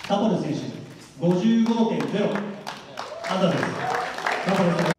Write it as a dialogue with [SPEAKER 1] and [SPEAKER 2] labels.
[SPEAKER 1] サポル選手、55.0、アンダーです。